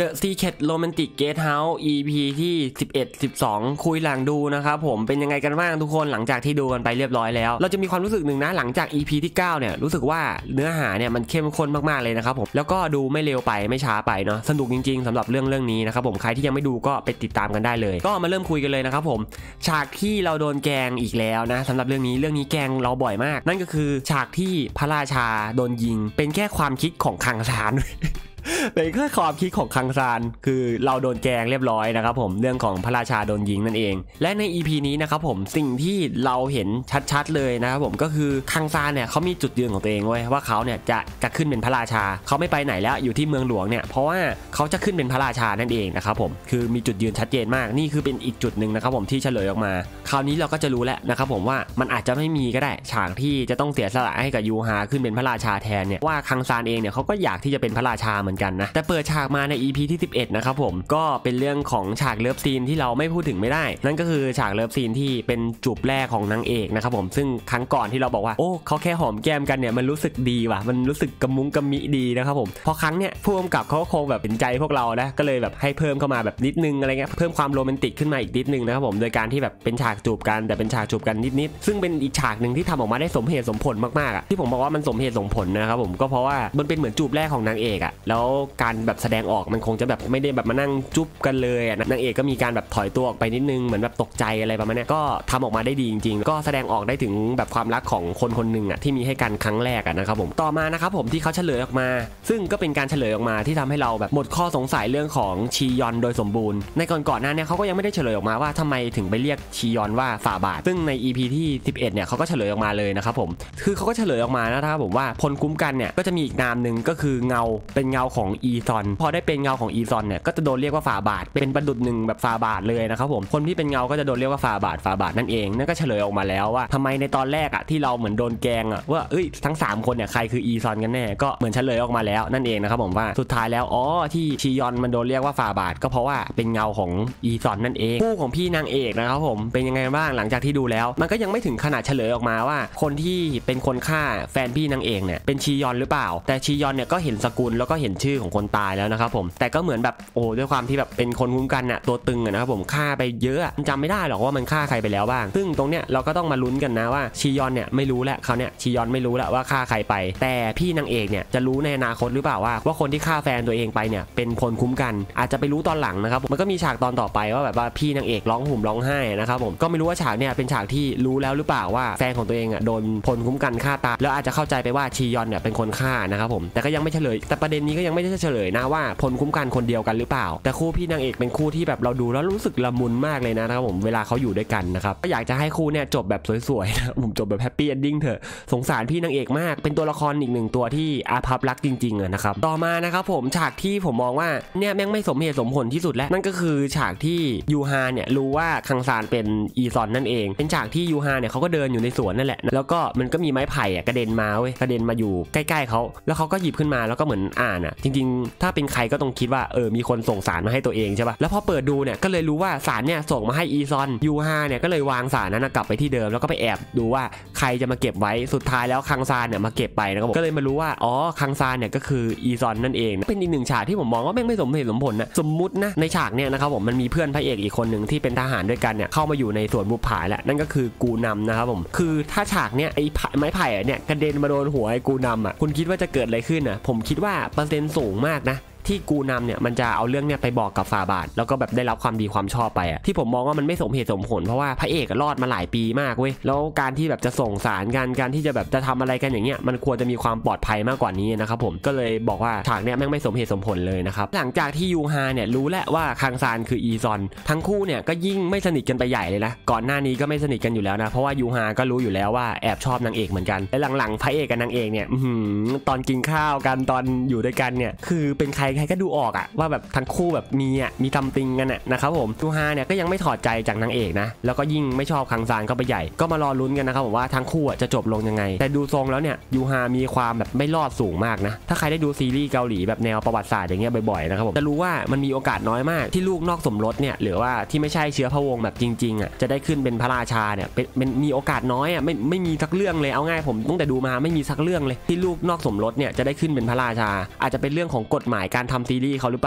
The Secret Romantic Gatehouse EP ที่11 12คุยหลังดูนะครับผมเป็นยังไงกันบ้างทุกคนหลังจากที่ดูกันไปเรียบร้อยแล้วเราจะมีความรู้สึกหนึ่งนะหลังจาก EP ที่9เนี่ยรู้สึกว่าเนื้อหาเนี่ยมันเข้มข้นมากๆเลยนะครับผมแล้วก็ดูไม่เร็วไปไม่ช้าไปเนาะสนุกจริงๆสำหรับเรื่องนี้นะครับผมใครที่ยังไม่ดูก็ไปติดตามกันได้เลยก็มาเริ่มคุยกันเลยนะครับผมฉากที่เราโดนแกล้งอีกแล้วนะสำหรับเรื่องนี้แกล้งเราบ่อยมากนั่นก็คือฉากที่พระราชาโดนยิงเป็นแค่ความคิดของคังซานเป็นแค่ความคิดของคังซานคือเราโดนแกล้งเรียบร้อยนะครับผมเรื่องของพระราชาโดนยิงนั่นเองและใน EP นี้นะครับผมสิ่งที่เราเห็นชัดๆเลยนะครับผมก็คือคังซานเนี่ยเขามีจุดยืนของตัวเองไว้ว่าเขาเนี่ยจะขึ้นเป็นพระราชาเขาไม่ไปไหนแล้วอยู่ที่เมืองหลวงเนี่ยเพราะว่าเขาจะขึ้นเป็นพระราชานั่นเองนะครับผมคือมีจุดยืนชัดเจนมากนี่คือเป็นอีกจุดหนึ่งนะครับผมที่เฉลยออกมาคราวนี้เราก็จะรู้แล้วนะครับผมว่ามันอาจจะไม่มีก็ได้ฉากที่จะต้องเสียสละให้กับยูฮาขึ้นเป็นพระราชาแทนเนี่ยว่าคังซานเองเนี่ยเขาก็อยากที่จะเป็นพระราชาเหมือนกันนะแต่เปิดฉากมาใน EP ที่11นะครับผมก็เป็นเรื่องของฉากเลิฟซีนที่เราไม่พูดถึงไม่ได้นั่นก็คือฉากเลิฟซีนที่เป็นจูบแรกของนางเอกนะครับผมซึ่งครั้งก่อนที่เราบอกว่าโอ้เขาแค่หอมแก้มกันเนี่ยมันรู้สึกดีว่ะมันรู้สึกกระมุ้งกระมิดีนะครับผมพอครั้งเนี่ยผู้กำกับเขาคงแบบเป็นใจพวกเรานะก็เลยแบบให้เพิ่มเข้ามาแบบนิดนึงอะไรเงี้ยเพิ่มความโรแมนติกขึ้นมาอีกนิดนึงนะครับผมโดยการที่แบบเป็นฉากจูบกันแต่เป็นฉากจูบกันนิดซึ่งเป็นอีกฉากนึงที่ทำออกมาได้สมเหตุสมผลมากๆอ่ะที่ผมบอกว่ามันสมเหตุสมผลนะครับผมก็เพราะว่ามันเป็นเหมือนจูบแรกของนางเอกอ่ะแล้วการแบบแสดงออกมันคงจะแบบไม่ได้แบบมานั่งจุ๊บกันเลยอ่ะนางเอกก็มีการแบบถอยตัวออกไปนิดนึงเหมือนแบบตกใจอะไรประมาณนี้ก็ทำออกมาได้ดีจริงๆก็แสดงออกได้ถึงแบบความรักของคนคนหนึ่งอ่ะที่มีให้กันครั้งแรกอ่ะนะครับผมต่อมานะครับผมที่เขาเฉลยออกมาซึ่งก็เป็นการเฉลยออกมาที่ทำให้เราแบบหมดข้อสงสัยเรื่องของชียอนโดยสมบูรณ์ในก่อนหน้านี้เขาก็ยังไม่ได้เฉลยออกมาว่าทำไมถึงไปเรียกชียอนว่าฝ่าบาทซึ่งใน EP ที่11เนี่ยเขาก็เฉลยออกมาเลยนะครับผมคือเขาก็เฉลยออกมานะครับผมว่าพลคุ้มกันเนี่ยก็จะมีอีกนามหนึ่งก็คือเงาเป็นเงาของอีซอนพอได้เป็นเงาของอีซอนเนี่ยก็จะโดนเรียกว่าฝ่าบาทเป็นประดุจหนึ่งแบบฝ่าบาทเลยนะครับผมคนที่เป็นเงาก็จะโดนเรียกว่าฝ่าบาทนั่นเองนั่นก็เฉลยออกมาแล้วว่าทำไมในตอนแรกอ่ะที่เราเหมือนโดนแกงอ่ะว่าเอ้ยทั้ง3คนเนี่ยใครคืออีซอนกันแน่ก็เหมือนเฉลยออกมาแล้วนั่นเองนะครับผมว่าสุดท้ายแล้วอ๋อที่ชียอนมันโดนเรียกว่าฝ่าบาทก็เพราะว่าเป็นเงาของอีซอนนั่นเองคู่ของพี่นางเอกนะครับผมเป็นยังไงบ้างหลังจากที่ดูแล้วมันก็ยังไม่ถึงขนาดเฉลยออกมาว่าคนที่เป็นคนฆ่าแฟนพี่นางเอกเนี่ยเป็นชียอนหรือเปล่าแต่ชียอนเนี่ยก็เห็นสกุลแล้วก็เห็นชื่อของคนตายแล้วนะครับผมแต่ก็เหมือนแบบโอ้ด้วยความที่แบบเป็นคนคุ้มกันน่ะตัวตึงนะครับผมฆ่าไปเยอะจำไม่ได้หรอกว่ามันฆ่าใครไปแล้วบ้างซึ่งตรงเนี้ยเราก็ต้องมาลุ้นกันนะว่าชียอนเนี่ยไม่รู้แหละเขาเนี่ยชียอนไม่รู้แหละว่าฆ่าใครไปแต่พี่นางเอกเนี่ยจะรู้ในอนาคตหรือเปล่าว่าคนที่ฆ่าแฟนตัวเองไปเนี่ยเป็นคนคุ้มกันอาจจะไปรู้ตอนหลังนะครับมันก็มีฉากตอนต่อไปว่าแบบว่าพี่นางเอกร้องห่มร้องไห้นะครับผมก็ไม่รู้ว่าฉากเนี่ยเป็นฉากที่รู้แล้วหรือเปล่าว่าแฟนของตัวเองอ่ะโดนพลคุ้มกันฆ่าตายแล้วอาจจะเข้าใจไปว่าชียอนเนี่ยเป็นคนฆ่านะครับผมแต่ก็ยังไม่เฉลยแต่ประเด็นนี้ก็ยังไม่ได้เฉลยนะว่าพลคุ้มกันคนเดียวกันหรือเปล่าแต่คู่พี่นางเอกเป็นคู่ที่แบบเราดูแล้วรู้สึกละมุนมากเลยนะครับผมเวลาเขาอยู่ด้วยกันนะครับก็อยากจะให้คู่เนี่ยจบแบบสวยๆนะผมจบแบบแฮปปี้เอนดิ้งเถอะสงสารพี่นางเอกมากเป็นตัวละครอีกหนึ่งตัวที่อาภัพรักจริงๆนะครับต่อมานะครับผมฉากที่ผมมองว่าเนี่ยแม่งไม่สมเหตุสมผลที่สุดแล้วนั่นก็คือฉากที่ยูฮาเนี่ยรู้ว่าคังซานเป็นอีซอนนั่นเองเป็นฉากที่ยูฮาเนี่ยเขาก็เดินอยู่ในสวนนั่นแหละแล้วก็มันก็มีไม้ไผ่กระเด็นมาเว้ยกระเด็นมาอยู่ใกล้ๆเขาแล้วเขาก็หยิบขึ้นมาแล้วก็เหมือนอ่านอ่ะจริงๆถ้าเป็นใครก็ต้องคิดว่ามีคนส่งสารมาให้ตัวเองใช่ป่ะแล้วพอเปิดดูเนี่ยก็เลยรู้ว่าสารเนี่ยส่งมาให้อีซอนยูฮาเนี่ยก็เลยวางสารนั้นกลับไปที่เดิมแล้วก็ไปแอบดูว่าใครจะมาเก็บไว้สุดท้ายแล้วคังซานเนี่ยมาเก็บไปนะครับผมก็เลยมารู้ว่าอ๋อคังซานเนี่ยก็คืออีซอนนั่นเองเป็นอีกหนึ่งฉากที่ผมมองว่าไม่สมเหตุสมผลนะสมมุตินะในฉากเนี่ยนะครับผมมันมีเพื่อนพระเอกอีกคนหนึ่งที่เป็นทหารด้วยกันเนี่ยเข้ามาอยู่ในสวนบุปผาแหละนั่นก็คือกูนำนะครับผมคือถ้าฉากเนี่ยไอ้ไม้ไผ่เนี่ยกระเด็นมาโดนหัวไอ้กูนำอ่ะคุณคิดว่าจะเกิดอะไรขึ้นอ่ะผมคิดว่าเปอร์เซ็นต์สูงมากนะที่กูนำเนี่ยมันจะเอาเรื่องเนี่ยไปบอกกับฝ่าบาทแล้วก็แบบได้รับความดีความชอบไปอ่ะที่ผมมองว่ามันไม่สมเหตุสมผลเพราะว่าพระเอกรอดมาหลายปีมากเว้ยแล้วการที่แบบจะส่งสารการที่จะแบบจะทำอะไรกันอย่างเงี้ยมันควรจะมีความปลอดภัยมากกว่านี้นะครับผมก็เลยบอกว่าฉากเนี่ยแม่งไม่สมเหตุสมผลเลยนะครับหลังจากที่ยูฮาเนี่ยรู้แล้วว่าคังซานคืออีซอนทั้งคู่เนี่ยก็ยิ่งไม่สนิทกันไปใหญ่เลยนะก่อนหน้านี้ก็ไม่สนิทกันอยู่แล้วนะเพราะว่ายูฮาก็รู้อยู่แล้วว่าแอบชอบนางเอกเหมือนกันและหลังๆพระเอกกับนางเอกเนี่ยตอนกินข้าวกันตอนอยู่ด้วยกันเนี่ยคือเป็นใครก็ดูออกอะว่าแบบทั้งคู่แบบมีทำติงกันนะครับผมยูฮาเนี่ยก็ยังไม่ถอดใจจากนางเอกนะแล้วก็ยิ่งไม่ชอบคังซานเข้าไปใหญ่ก็มารอลุ้นกันนะครับผมว่าทั้งคู่จะจบลงยังไงแต่ดูทรงแล้วเนี่ยยูฮามีความแบบไม่รอดสูงมากนะถ้าใครได้ดูซีรีส์เกาหลีแบบแนวประวัติศาสตร์อย่างเงี้ยบ่อยๆนะครับผมจะรู้ว่ามันมีโอกาสน้อยมากที่ลูกนอกสมรสเนี่ยหรือว่าที่ไม่ใช่เชื้อพระวงศ์แบบจริงๆจะได้ขึ้นเป็นพระราชาเนี่ยเป็นมีโอกาสน้อยไม่มีสักเรื่องเลยเอาง่ายผมตั้งแต่ดูมาไม่มีสักเรื่องเลยที่ลูกนอกสมรสเนี่ยจะได้ขึ้นเป็นพระราชาอาจจะเป็นเรื่องของกฎหมายการทำซีรีส์เขาหรือเปล่า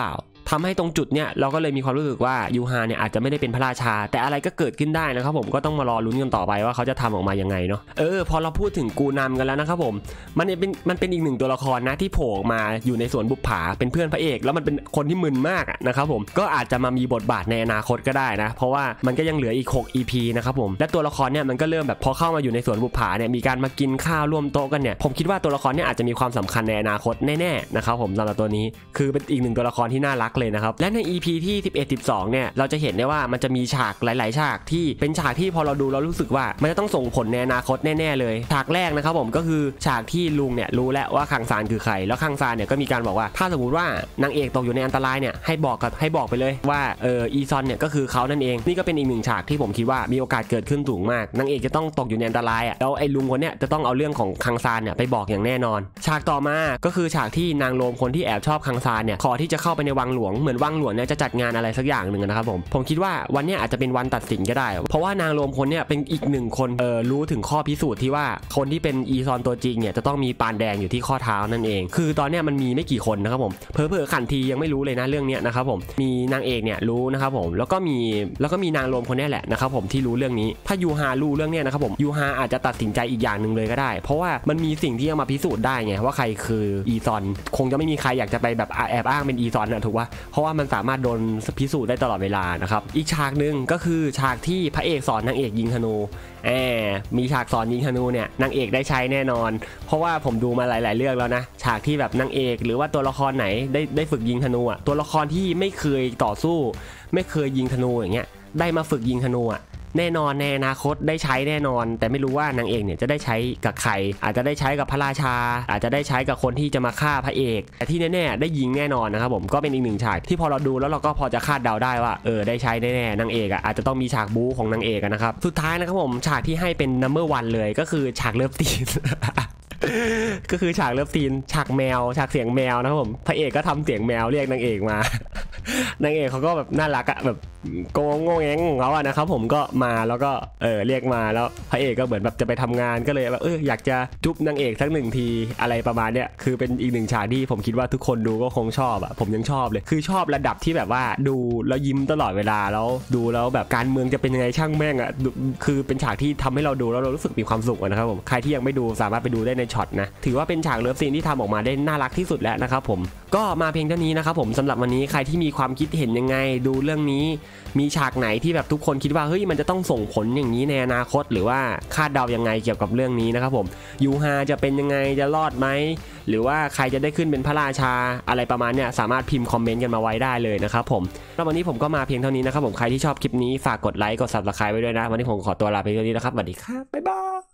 ทำให้ตรงจุดเนี่ยเราก็เลยมีความรู้สึกว่ายูฮาเนี่ยอาจจะไม่ได้เป็นพระราชาแต่อะไรก็เกิดขึ้นได้นะครับผมก็ต้องมารอลุ้นกันต่อไปว่าเขาจะทำออกมายังไงเนาะพอเราพูดถึงกูนำกันแล้วนะครับผมมันเป็นอีกหนึ่งตัวละครนะที่โผล่มาอยู่ในสวนบุปผาเป็นเพื่อนพระเอกแล้วมันเป็นคนที่มึนมากนะครับผมก็อาจจะมามีบทบาทในอนาคตก็ได้นะเพราะว่ามันก็ยังเหลืออีก6 EP นะครับผมและตัวละครเนี่ยมันก็เริ่มแบบพอเข้ามาอยู่ในสวนบุปผาเนี่ยมีการมากินข้าวร่วมโต๊ะกันเนี่ยผมคิดว่าตัวละครเนี่ยอาจจะมีความสำคัญในอนาคตแน่ๆนะครับผมสำหรับตัวนี้คือเป็นอีกหนึ่งตัวละครที่น่ารักเลยนะครับและใน EP ที่11-12เนี่ยเราจะเห็นได้ว่ามันจะมีฉากหลายๆฉากที่เป็นฉากที่พอเราดูเรารู้สึกว่ามันจะต้องส่งผลในอนาคตแน่ๆเลยฉากแรกนะครับผมก็คือฉากที่ลุงเนี่ยรู้แล้วว่าคังซานคือใครแล้วคังซานเนี่ยก็มีการบอกว่าถ้าสมมติว่านางเอกตกอยู่ในอันตรายเนี่ยให้บอกไปเลยว่าอีซอนเนี่ยก็คือเขานั่นเองนี่ก็เป็นอีกหนึ่งฉากที่ผมคิดว่ามีโอกาสเกิดขึ้นสูงมากนางเอกจะต้องตกอยู่ในอันตรายแล้วไอ้ลุงคนเนี้ยจะต้องเอาเรื่องของคังซานเนี่ยไปบอกอย่างแน่นอนฉากต่อมาก็คือฉากที่นางโรมคนที่แอบชอบคังซานเนี่ยขอที่จะเข้าไปในวังหลวงเหมือนวังหลวงเนี่ยจะจัดงานอะไรสักอย่างหนึ่งนะครับผมคิดว่าวันนี้อาจจะเป็นวันตัดสินก็ได้เพราะว่านางโรมคนเนี่ยเป็นอีกหนึ่งคนรู้ถึงข้อพิสูจน์ที่ว่าคนที่เป็นอีซอนตัวจริงเนี่ยจะต้องมีปานแดงอยู่ที่ข้อเท้านั่นเองคือตอนนี้มันมีไม่กี่คนนะครับผมเผลอๆขันทียังไม่รู้เลยนะเรื่องนี้นะครับผมมีนางเอกเนี่ยรู้นะครับผมแล้วก็มีนางโรมคนนี้แหละนะครับผมที่รู้เรื่องนี้ถ้ายูฮารู้เรื่องนี้นะครับผมยูฮาอาจจะตัดสินใจอีกอย่างหนึ่งเลยก็ได้เพราะว่ามันมีสิ่งที่เอามาพิสูจน์ได้ไงว่าใครคืออีซอนคงจะไม่มีใครอยากจะไปแบบแอบอ้างเป็นอีซอนนะถูกป่ะเพราะว่ามันสามารถโดนพิสูจน์ได้ตลอดเวลานะครับอีกฉากหนึ่งก็คือฉากที่พระเอกสอนนางเอกยิงธนูมีฉากสอนยิงธนูเนี่ยนางเอกได้ใช้แน่นอนเพราะว่าผมดูมาหลายๆเรื่องแล้วนะฉากที่แบบนางเอกหรือว่าตัวละครไหนได้ฝึกยิงธนูตัวละครที่ไม่เคยต่อสู้ไม่เคยยิงธนูอย่างเงี้ยได้มาฝึกยิงธนูแน่นอนในอนาคตได้ใช้แน่นอนแต่ไม่รู้ว่านางเอกเนี่ยจะได้ใช้กับใครอาจจะได้ใช้กับพระราชาอาจจะได้ใช้กับคนที่จะมาฆ่าพระเอกแต่ที่แน่ๆได้ยิงแน่นอนนะครับผมก็เป็นอีกหนึ่งฉากที่พอเราดูแล้วเราก็พอจะคาดเดาได้ว่าได้ใช้แน่ๆนางเอกอาจจะต้องมีฉากบู๊ของนางเอกนะครับสุดท้ายนะครับผมฉากที่ให้เป็น number 1เลยก็คือฉากเลิฟซีน ก็คือฉากเลิฟซีนฉากแมวฉากเสียงแมวนะครับผมพระเอกก็ทำเสียงแมวเรียกนางเอกมานางเอกเขาก็แบบน่ารักแบบโกงโง่แงงของเขานะครับผมก็มาแล้วก็เรียกมาแล้วพระเอกก็เหมือนแบบจะไปทำงานก็เลยแบบอยากจะจุ๊บนางเอกสักหนึ่งทีอะไรประมาณเนี้ยคือเป็นอีกหนึ่งฉากที่ผมคิดว่าทุกคนดูก็คงชอบผมยังชอบเลยคือชอบระดับที่แบบว่าดูแล้วยิ้มตลอดเวลาแล้วดูแล้วแบบการเมืองจะเป็นยังไงช่างแม่งคือเป็นฉากที่ทำให้เราดูแล้วเรารู้สึกมีความสุขนะครับผมใครที่ยังไม่ดูสามารถไปดูได้ในช็อตนะถือว่าเป็นฉากเลิฟซีนที่ทำออกมาได้น่ารักที่สุดแล้วนะครับผมก็มาเพียงเท่านี้นะครับผมสำหรับวันนี้ใครที่มีความคิดเห็นยังไงดูเรื่องนี้มีฉากไหนที่แบบทุกคนคิดว่าเฮ้ยมันจะต้องส่งผลอย่างนี้ในอนาคตหรือว่าคาดเดายังไงเกี่ยวกับเรื่องนี้นะครับผมยูฮาจะเป็นยังไงจะรอดไหมหรือว่าใครจะได้ขึ้นเป็นพระราชาอะไรประมาณเนี้ยสามารถพิมพ์คอมเมนต์กันมาไว้ได้เลยนะครับผมแล้ววันนี้ผมก็มาเพียงเท่านี้นะครับผมใครที่ชอบคลิปนี้ฝากกดไลค์กด Subscribe ไว้ด้วยนะวันนี้ผมขอตัวลาไปเท่านี้นะครับสวัสดีครับบ๊ายบาย